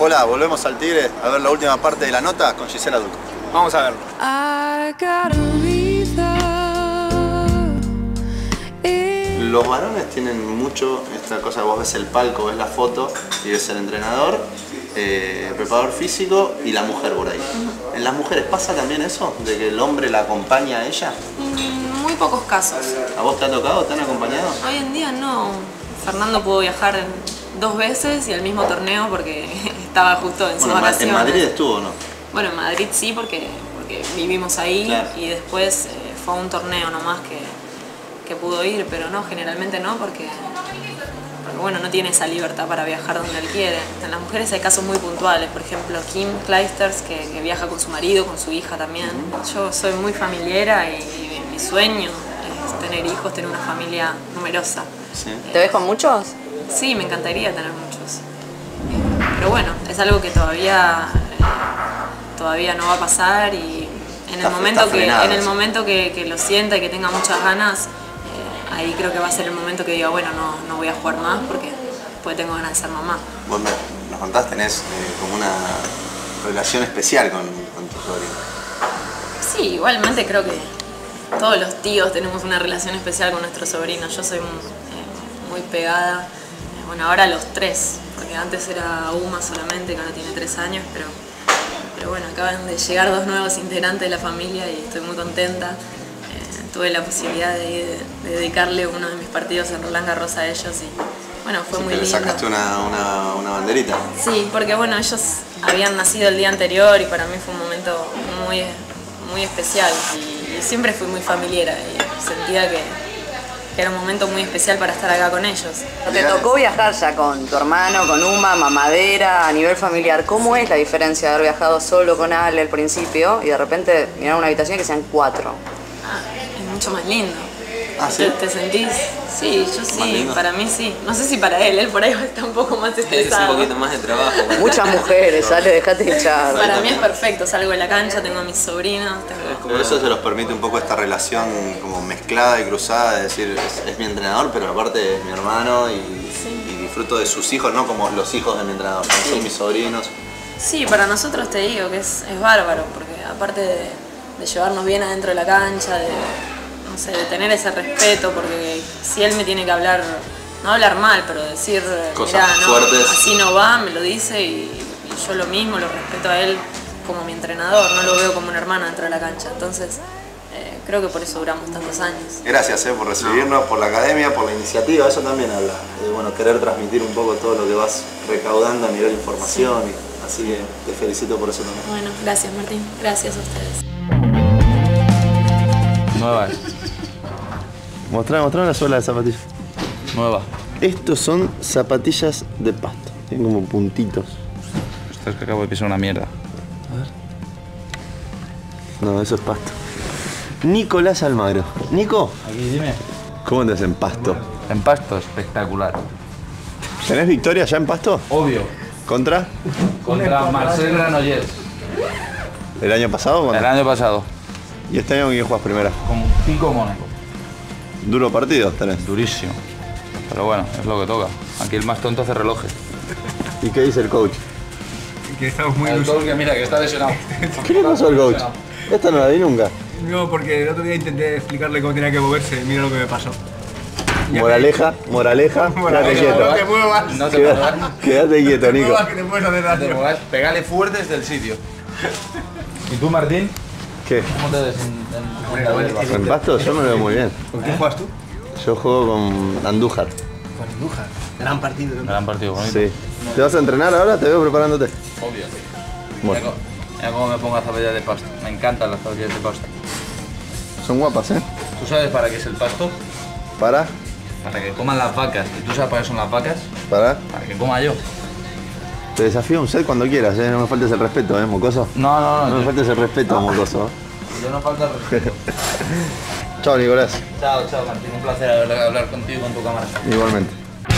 Hola, volvemos al Tigre a ver la última parte de la nota con Gisela Duque. Vamos a verlo. Los varones tienen mucho esta cosa, vos ves el palco, ves la foto y ves el entrenador, el preparador físico y la mujer por ahí. ¿En las mujeres pasa también eso? ¿De que el hombre la acompaña a ella? Muy pocos casos. ¿A vos te ha tocado? ¿Te han acompañado? Hoy en día no. Fernando pudo viajar 2 veces y al mismo torneo porque estaba justo en sus vacaciones. ¿En Madrid estuvo o no? Bueno, en Madrid sí, porque vivimos ahí, claro. Y después fue a un torneo nomás que pudo ir, pero no, generalmente no, porque bueno, no tiene esa libertad para viajar donde él quiere. En las mujeres hay casos muy puntuales, por ejemplo Kim Clijsters que viaja con su marido, con su hija también. Yo soy muy familiera y mi sueño es tener hijos, tener una familia numerosa. ¿Sí? ¿Te ves con muchos? Sí, me encantaría tener muchos. Pero bueno, es algo que todavía no va a pasar y en el momento que lo sienta y que tenga muchas ganas, ahí creo que va a ser el momento que diga, bueno, no voy a jugar más porque pues tengo ganas de ser mamá. Vos nos contás, tenés como una relación especial con tu sobrino. Sí, igualmente creo que todos los tíos tenemos una relación especial con nuestros sobrinos. Yo soy muy pegada, bueno, ahora los 3, porque antes era Uma solamente, que ahora tiene 3 años, pero bueno, acaban de llegar 2 nuevos integrantes de la familia y estoy muy contenta. Tuve la posibilidad de dedicarle uno de mis partidos en Roland Garros a ellos y bueno, fue muy lindo. ¿Le sacaste una banderita? Sí, porque bueno, ellos habían nacido el día anterior y para mí fue un momento muy especial y siempre fui muy familiera y sentía que era un momento muy especial para estar acá con ellos. Te tocó viajar ya con tu hermano, con Uma, mamadera, a nivel familiar. ¿Cómo es la diferencia de haber viajado solo con Ale al principio y de repente mirar una habitación que sean 4? Es mucho más lindo. ¿Ah, sí? ¿Te sentís? Sí, yo sí, para mí sí. No sé si para él por ahí está un poco más estresado. Es un poquito más de trabajo. Muchas mujeres, Ale, dejate hinchar. Para mí es perfecto, salgo de la cancha, tengo a mis sobrinos. Por eso se los permite un poco esta relación como mezclada y cruzada, de decir, es mi entrenador, pero aparte es mi hermano y disfruto de sus hijos, no como los hijos de mi entrenador, sí. Son mis sobrinos. Sí, para nosotros te digo que es bárbaro, porque aparte de llevarnos bien adentro de la cancha, de tener ese respeto, porque si él me tiene que hablar, no hablar mal, pero decir, cosas mirá, fuertes. Así no va, me lo dice y yo lo mismo, lo respeto a él como mi entrenador, no lo veo como un hermano dentro de la cancha, entonces creo que por eso duramos tantos años. Gracias por recibirnos, por la academia, por la iniciativa, eso también habla de bueno, querer transmitir un poco todo lo que vas recaudando a nivel de información, sí. Así que te felicito por eso también. Bueno, gracias Martín, gracias a ustedes. Nueva. Mostrame la suela de zapatillas. Nueva. Estos son zapatillas de pasto. Tienen como puntitos. Esto es que acabo de pisar una mierda. A ver. No, eso es pasto. Nicolás Almagro. Nico. Aquí, dime. ¿Cómo andas en pasto? En pasto, espectacular. ¿Tenés victoria ya en pasto? Obvio. ¿Contra? Contra Marcel Granollers. ¿El año pasado? ¿Cuándo? El año pasado. ¿Y este año con quién juegas primera? Con Pico Mónaco. ¿Duro partido tenés? Durísimo. Pero bueno, es lo que toca. Aquí el más tonto hace relojes. ¿Y qué dice el coach? Que estamos muy ilusos. El coach que mira, que está lesionado. ¿Qué le pasó al coach? Esta no la vi nunca. No, porque el otro día intenté explicarle cómo tenía que moverse. Mira lo que me pasó. Moraleja, quédate quieto. No te muevas. No te muevas. Quédate quieto, Nico. Que te puedes hacer daño. No te muevas. Pégale fuerte desde el sitio. ¿Y tú, Martín? ¿Qué? ¿Cómo te ves en pasto? Yo me lo veo muy bien. ¿Con quién juegas tú? Yo juego con Andújar. Con Andújar. Gran partido. ¿No? Gran partido, bonito. Sí. ¿Te vas a entrenar ahora? Te veo preparándote. Obvio. Bueno. Mira cómo me pongo las zapatillas de pasto. Me encantan las zapatillas de pasto. Son guapas, ¿eh? ¿Tú sabes para qué es el pasto? ¿Para? Para que coman las vacas. ¿Y tú sabes para qué son las vacas? ¿Para? Para que coma yo. Te desafío un set cuando quieras, ¿eh? No me faltes el respeto, ¿eh, mocoso? No. No me faltes el respeto, mocoso. Yo no falta el respeto. Chao, Nicolás. Chao, Martín. Un placer hablar contigo y con tu cámara. Igualmente.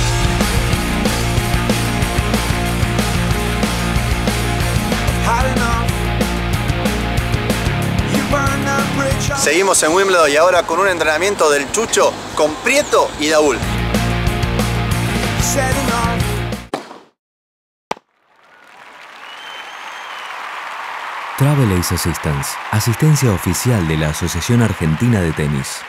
Seguimos en Wimbledon y ahora con un entrenamiento del Chucho con Prieto y Daúl. Travel Ace Assistance, asistencia oficial de la Asociación Argentina de Tenis.